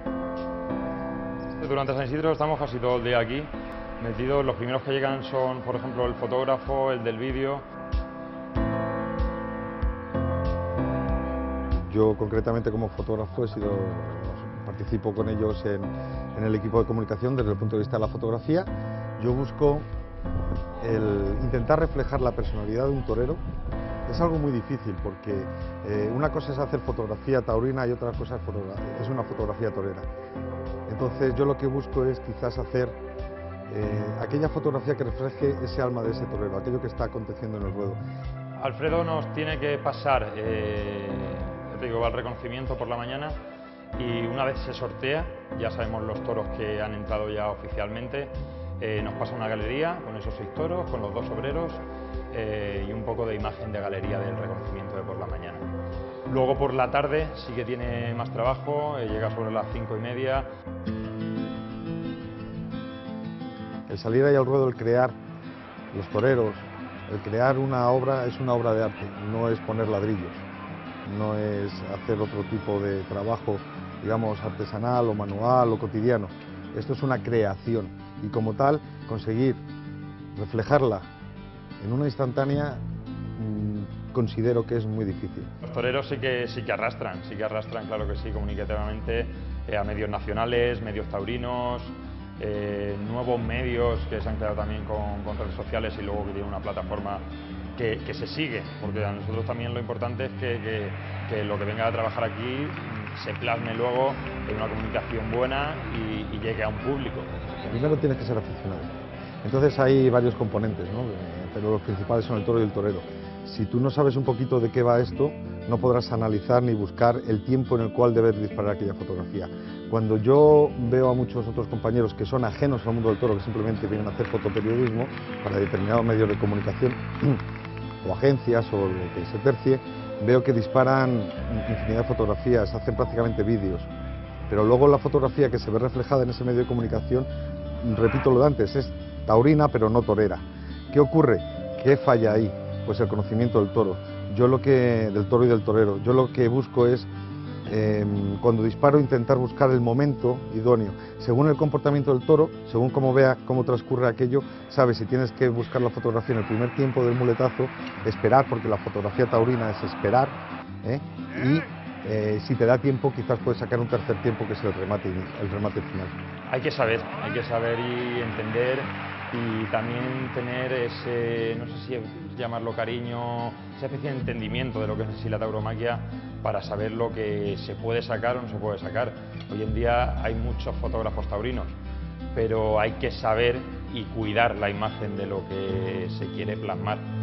Durante San Isidro estamos casi todo el día aquí metidos. Los primeros que llegan son, por ejemplo, el fotógrafo, el del vídeo. Yo concretamente como fotógrafo participo con ellos en el equipo de comunicación desde el punto de vista de la fotografía. Yo busco intentar reflejar la personalidad de un torero. Es algo muy difícil porque una cosa es hacer fotografía taurina y otra cosa es una fotografía torera. Entonces yo lo que busco es quizás hacer aquella fotografía que refleje ese alma de ese torero, aquello que está aconteciendo en el ruedo. Alfredo nos tiene que pasar te digo, al reconocimiento por la mañana, y una vez se sortea, ya sabemos los toros que han entrado ya oficialmente, nos pasa una galería con esos 6 toros, con los 2 obreros y un poco de imagen de galería del reconocimiento de por la mañana. Luego por la tarde sí que tiene más trabajo, llega sobre las 5:30. El salir ahí al ruedo, el crear los toreros, el crear una obra es una obra de arte, no es poner ladrillos, no es hacer otro tipo de trabajo, digamos, artesanal o manual o cotidiano. Esto es una creación y como tal conseguir reflejarla en una instantánea considero que es muy difícil. Los toreros sí que arrastran, claro que sí, comunicativamente a medios nacionales, medios taurinos, nuevos medios que se han creado también con redes sociales y luego que tienen una plataforma que se sigue, porque a nosotros también lo importante es que lo que venga a trabajar aquí se plasme luego en una comunicación buena y llegue a un público. Primero tienes que ser aficionado. Entonces hay varios componentes, ¿no? Pero los principales son el toro y el torero. Si tú no sabes un poquito de qué va esto, no podrás analizar ni buscar el tiempo en el cual debes disparar aquella fotografía. Cuando yo veo a muchos otros compañeros que son ajenos al mundo del toro, que simplemente vienen a hacer fotoperiodismo para determinados medios de comunicación o agencias o lo que se tercie, veo que disparan infinidad de fotografías, hacen prácticamente vídeos, pero luego la fotografía que se ve reflejada en ese medio de comunicación, repito lo de antes, es taurina pero no torera. ¿Qué ocurre? ¿Qué falla ahí? Pues el conocimiento del toro. Del toro y del torero. Yo lo que busco es, cuando disparo, intentar buscar el momento idóneo. Según el comportamiento del toro, según cómo vea cómo transcurre aquello, sabes si tienes que buscar la fotografía en el primer tiempo del muletazo, esperar, porque la fotografía taurina es esperar, y si te da tiempo, quizás puedes sacar un tercer tiempo, que es el remate final. Hay que saber y entender, y también tener ese, no sé si llamarlo cariño, esa especie de entendimiento de lo que es en sí la tauromaquia, para saber lo que se puede sacar o no se puede sacar. Hoy en día hay muchos fotógrafos taurinos, pero hay que saber y cuidar la imagen de lo que se quiere plasmar.